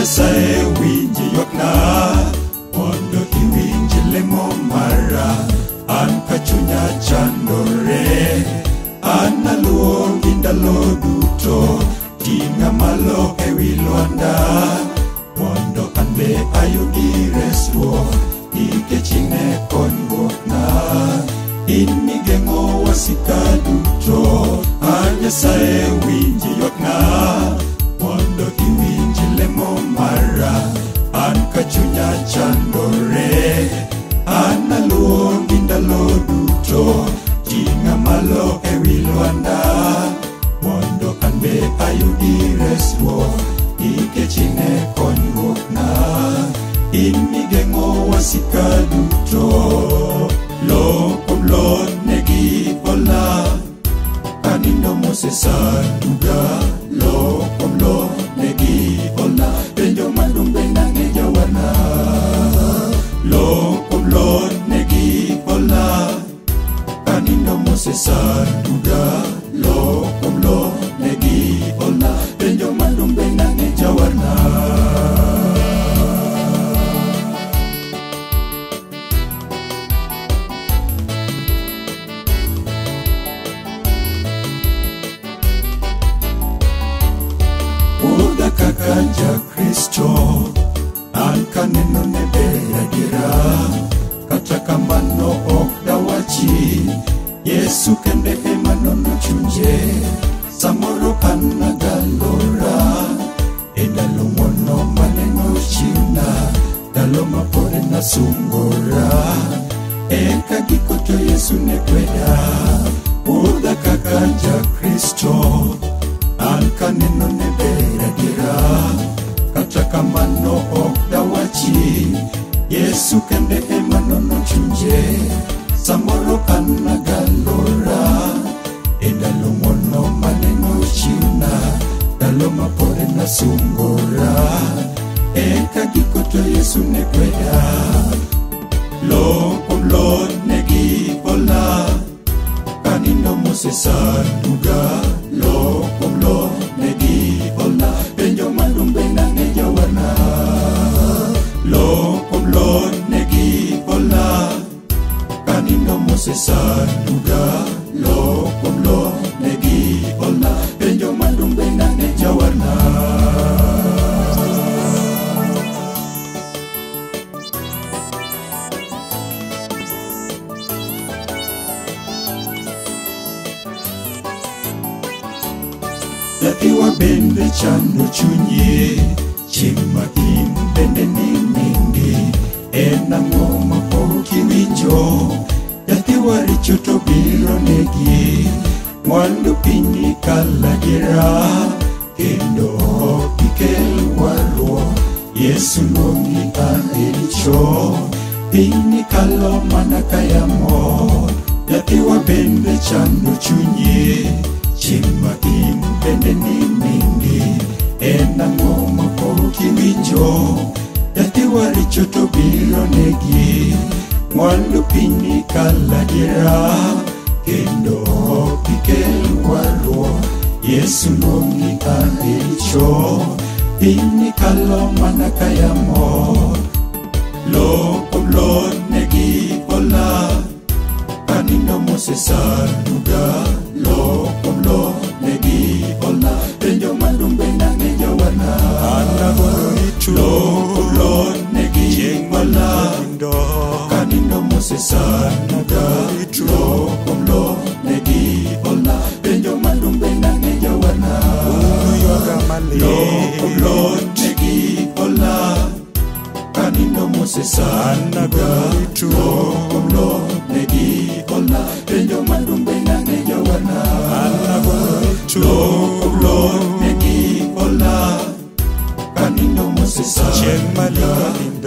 Nyasaye winji ywakna mondo iwinji lemo mara. An ka chunya chandore, an aluongi ndalo duto, ting'a malo ewi lwanda mondo an be ayudi resruok nikech ine konyruokna. In migeng'o wasika duto, an Nyasaye winji ywakna mondo iwinji lemo mara. An ka chunya chandore, an aluongi ndalo duto, ting'a malo ewi lwanda mondo an be ayudi resruok nikech ine konyruokna. In migeng'o wasika duto, lo kuom lo negi ola, kanindo mosesanduga. Lo kuom lo negi ola, penjo madung' be nang'e jawana. Lo kuom lo negi ola, kanindo mosesanduga. Lo kuom lo negi ola, penjo madung' be nang'e jawana. Oda kaka ja Kristo, an kaneno ne ber adiera, kata kamano ok dawachi. Yesu kende ema nono chunje, samoro an nagalora e ndalo ng'wono maneno chiwna, ndalo ma pore nasungora, eka giko to Yesu ne kweda. Oda kaka ja Kristo, an kaneno ne ber adiera, kata kamano ok dawachi. Yesu kende ema nono chunje, samoro an nagalora e ndalo ng'wono maneno chiwna, ndalo ma pore nasungora, eka giko to Yesu ne kweda. Lo kuom lo negi ola, kanindo mosesanduga. Lo kuom lo negi ola, penjo madung' be nang'e jawana. Lo kuom lo negi ola, kanindo mosesanduga. Lo kuom lo negi ola, penjo madung' be nang'e jawana. Jathiwa bende chando chunyi, chieng' ma in bende ni mingi, en ang'o ma pok iwinjo? Jathiwa richo to biro negi, mwandu piny kala gera, kendo ok ikel warruok. Yesu luongi an e richo, piny kalo mana ka yamo. Jathiwa bende chando chunyi, chieng' ma in bende ni mingi, en ang'o ma pok iwinjo? Jathiwa richo to biro negi, mwandu piny kala gera, kendo ok ikel warruok. Yesu luongi an e richo, piny kalo mana ka yamo. Lo kuom lo negi ola, kanindo mosesanduga. Lo kuom lo negi ola, penjo madung' be nang'e jawana. Lo kuom lo negi ola, kanindo mosesanduga. Lo kuom lo negi ola, penjo madung' be nang'e jawana. Lo kuom lo negi ola, kanindo mosesanduga. Lo kuom lo negi ola, penjo madung' be nang'e jawana. Lo kuom lo negi ola, kanindo mosesanduga.